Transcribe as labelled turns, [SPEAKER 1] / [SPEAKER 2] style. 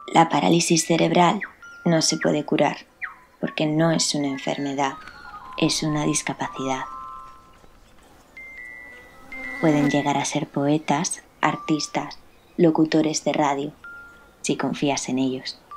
[SPEAKER 1] La parálisis cerebral no se puede curar porque no es una enfermedad, es una discapacidad. Pueden llegar a ser poetas, artistas, locutores de radio, si confías en ellos.